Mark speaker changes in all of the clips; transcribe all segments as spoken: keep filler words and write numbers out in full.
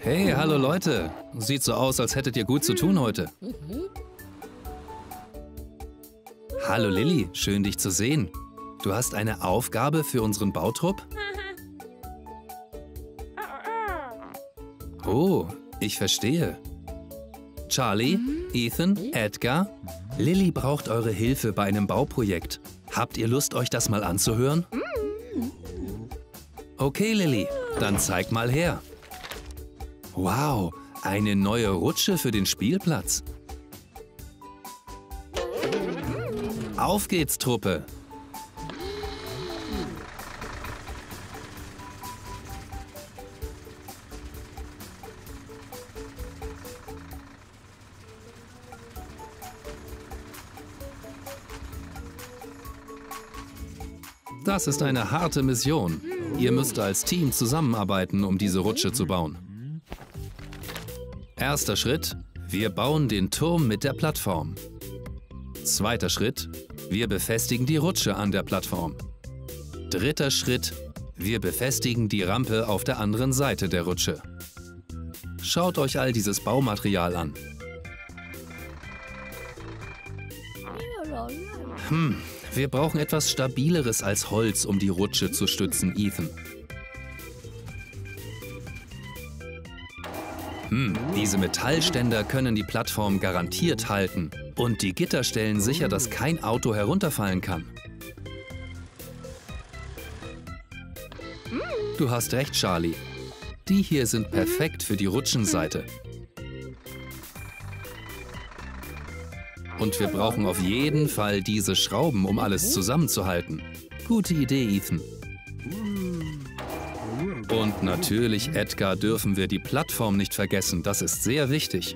Speaker 1: Hey, hallo Leute. Sieht so aus, als hättet ihr gut zu tun heute. Hallo Lilly, schön dich zu sehen. Du hast eine Aufgabe für unseren Bautrupp? Oh, ich verstehe. Charlie, Ethan, Edgar, Lilly braucht eure Hilfe bei einem Bauprojekt. Habt ihr Lust, euch das mal anzuhören? Okay, Lilly, dann zeig mal her. Wow, eine neue Rutsche für den Spielplatz. Auf geht's, Truppe! Das ist eine harte Mission. Ihr müsst als Team zusammenarbeiten, um diese Rutsche zu bauen. Erster Schritt: Wir bauen den Turm mit der Plattform. Zweiter Schritt: Wir befestigen die Rutsche an der Plattform. Dritter Schritt: Wir befestigen die Rampe auf der anderen Seite der Rutsche. Schaut euch all dieses Baumaterial an. Hm, wir brauchen etwas Stabileres als Holz, um die Rutsche zu stützen, Ethan. Hm, diese Metallständer können die Plattform garantiert halten. Und die Gitter stellen sicher, dass kein Auto herunterfallen kann. Du hast recht, Charlie. Die hier sind perfekt für die Rutschenseite. Und wir brauchen auf jeden Fall diese Schrauben, um alles zusammenzuhalten. Gute Idee, Ethan. Und natürlich, Edgar, dürfen wir die Plattform nicht vergessen. Das ist sehr wichtig.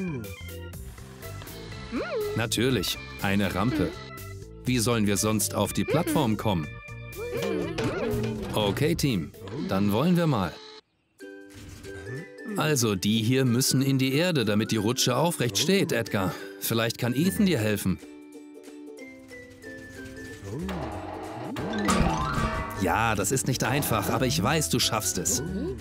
Speaker 1: Natürlich, eine Rampe. Wie sollen wir sonst auf die Plattform kommen? Okay, Team, dann wollen wir mal. Also, die hier müssen in die Erde, damit die Rutsche aufrecht steht, Edgar. Vielleicht kann Ethan dir helfen. Ja, das ist nicht einfach, aber ich weiß, du schaffst es.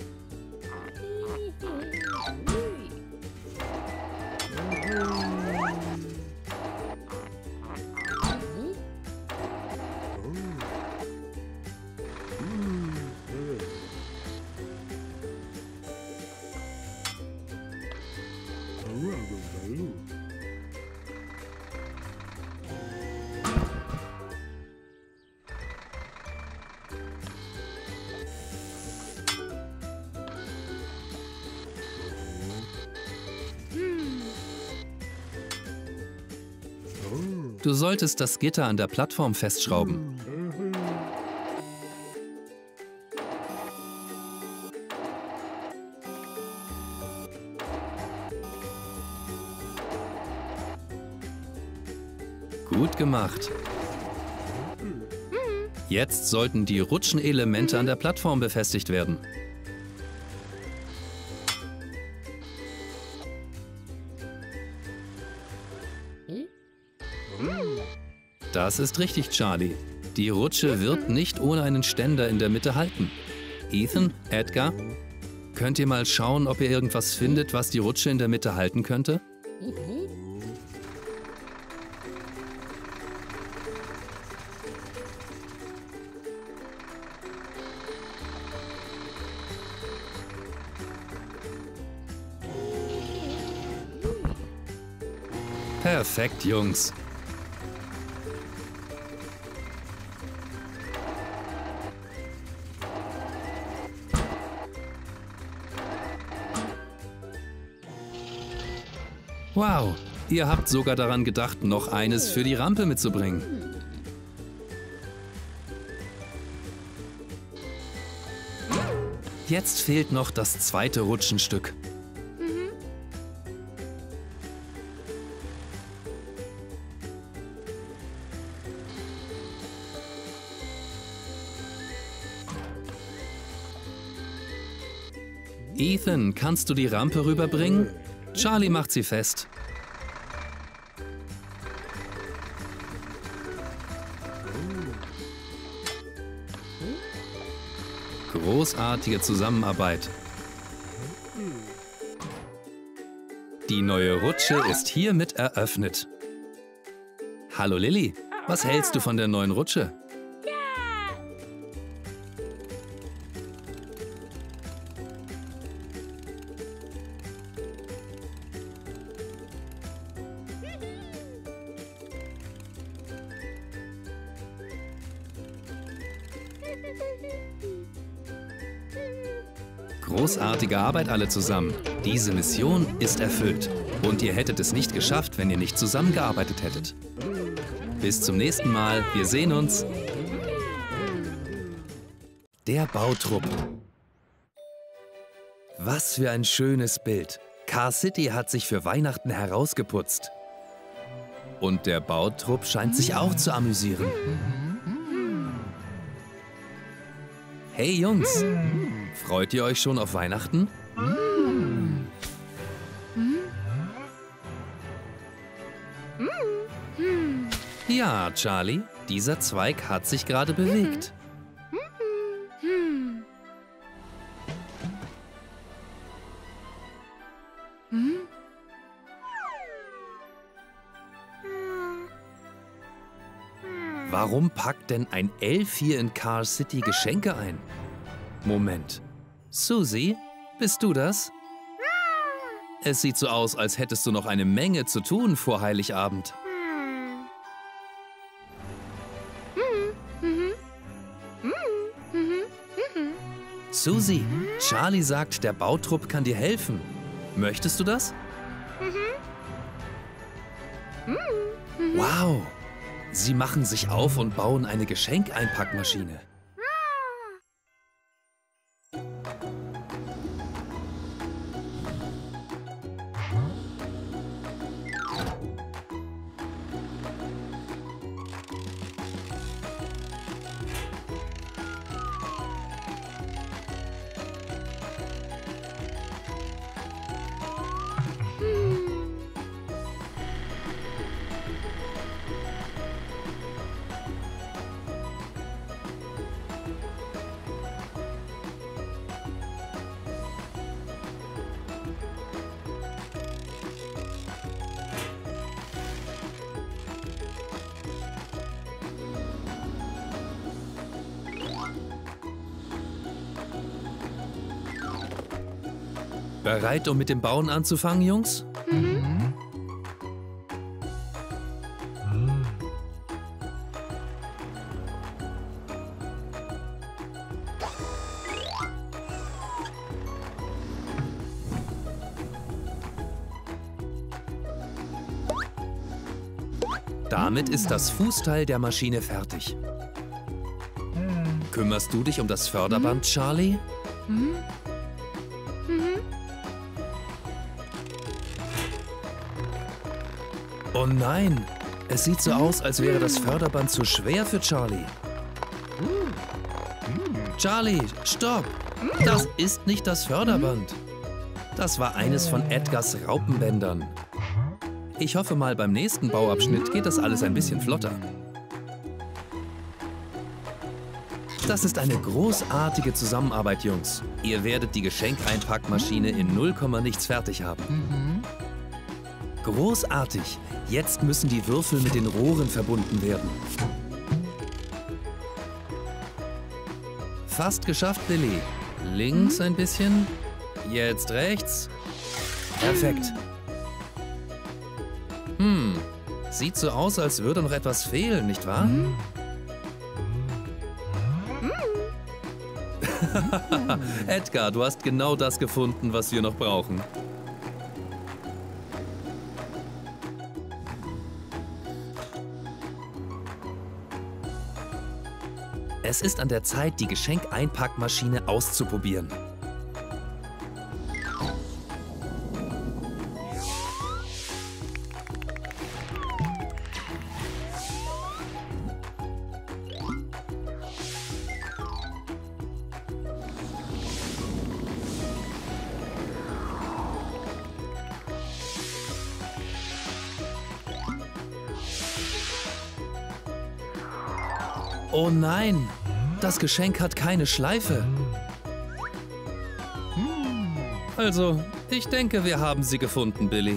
Speaker 1: Du solltest das Gitter an der Plattform festschrauben. Gut gemacht. Jetzt sollten die Rutschenelemente an der Plattform befestigt werden. Das ist richtig, Charlie. Die Rutsche wird nicht ohne einen Ständer in der Mitte halten. Ethan, Edgar, könnt ihr mal schauen, ob ihr irgendwas findet, was die Rutsche in der Mitte halten könnte? Perfekt, Jungs. Wow, ihr habt sogar daran gedacht, noch eines für die Rampe mitzubringen. Jetzt fehlt noch das zweite Rutschenstück. Ethan, kannst du die Rampe rüberbringen? Charlie macht sie fest. Großartige Zusammenarbeit. Die neue Rutsche ist hiermit eröffnet. Hallo Lilly, was hältst du von der neuen Rutsche? Großartige Arbeit alle zusammen. Diese Mission ist erfüllt. Und ihr hättet es nicht geschafft, wenn ihr nicht zusammengearbeitet hättet. Bis zum nächsten Mal. Wir sehen uns. Der Bautrupp. Was für ein schönes Bild. Car City hat sich für Weihnachten herausgeputzt. Und der Bautrupp scheint sich auch zu amüsieren. Hey Jungs, freut ihr euch schon auf Weihnachten? Ja, Charlie, dieser Zweig hat sich gerade bewegt. Warum packt denn ein Elf hier in Car City Geschenke ein? Moment. Susie, bist du das? Es sieht so aus, als hättest du noch eine Menge zu tun vor Heiligabend. Susie, Charlie sagt, der Bautrupp kann dir helfen. Möchtest du das? Wow! Sie machen sich auf und bauen eine Geschenkeinpackmaschine. Bereit, um mit dem Bauen anzufangen, Jungs? Mhm. Damit ist das Fußteil der Maschine fertig. Kümmerst du dich um das Förderband, Charlie? Mhm. Oh nein, es sieht so aus, als wäre das Förderband zu schwer für Charlie. Charlie, stopp! Das ist nicht das Förderband. Das war eines von Edgars Raupenbändern. Ich hoffe mal, beim nächsten Bauabschnitt geht das alles ein bisschen flotter. Das ist eine großartige Zusammenarbeit, Jungs. Ihr werdet die Geschenkeinpackmaschine in null Komma nichts fertig haben. Großartig! Jetzt müssen die Würfel mit den Rohren verbunden werden. Fast geschafft, Lilly. Links ein bisschen. Jetzt rechts. Perfekt. Hm, sieht so aus, als würde noch etwas fehlen, nicht wahr? Edgar, du hast genau das gefunden, was wir noch brauchen. Es ist an der Zeit, die Geschenkeinpackmaschine auszuprobieren. Oh nein, das Geschenk hat keine Schleife. Also, Ich denke, wir haben sie gefunden, Billy.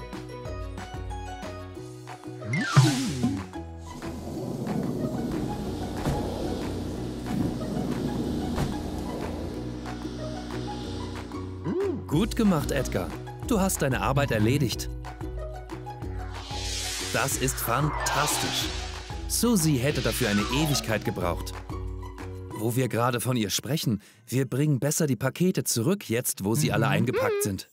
Speaker 1: Gut gemacht, Edgar. Du hast deine Arbeit erledigt. Das ist fantastisch. Susie hätte dafür eine Ewigkeit gebraucht. Wo wir gerade von ihr sprechen, wir bringen besser die Pakete zurück, jetzt wo sie alle eingepackt sind.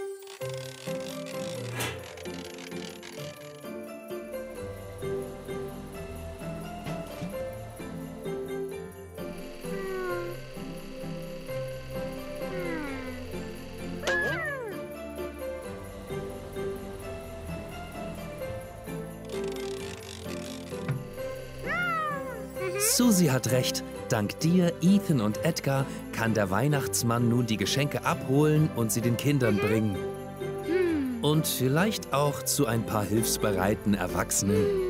Speaker 1: Susie hat recht. Dank dir, Ethan und Edgar kann der Weihnachtsmann nun die Geschenke abholen und sie den Kindern bringen. Und vielleicht auch zu ein paar hilfsbereiten Erwachsenen.